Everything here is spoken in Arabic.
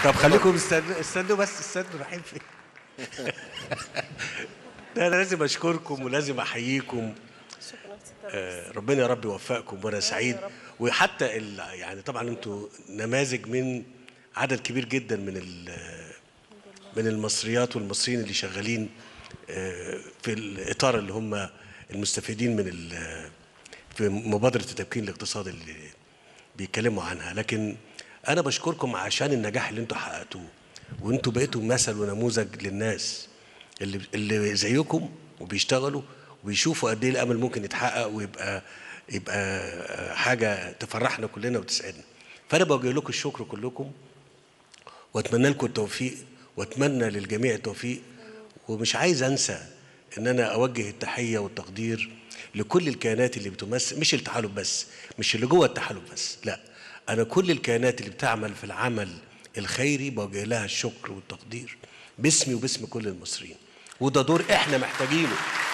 طب خليكم استنوا بس، استنوا رايحين فين؟ ده انا لازم اشكركم ولازم احييكم. ربنا يا رب يوفقكم وانا سعيد. وحتى يعني طبعا انتوا نماذج من عدد كبير جدا من المصريات والمصريين اللي شغالين في الاطار اللي هم المستفيدين في مبادره التمكين الاقتصادي اللي بيتكلموا عنها. لكن انا بشكركم عشان النجاح اللي انتوا حققتوه، وانتوا بقيتوا مثل ونموذج للناس اللي زيكم وبيشتغلوا وبيشوفوا قد ايه الامل ممكن يتحقق ويبقى حاجه تفرحنا كلنا وتسعدنا. فانا بوجه لكم الشكر كلكم، واتمنى لكم التوفيق، واتمنى للجميع التوفيق. ومش عايز انسى ان انا اوجه التحيه والتقدير لكل الكيانات اللي بتمثل، مش التحالف بس، مش اللي جوه التحالف بس، لا، انا كل الكيانات اللي بتعمل في العمل الخيري بوجه لها الشكر والتقدير باسمي وباسم كل المصريين. وده دور احنا محتاجينه.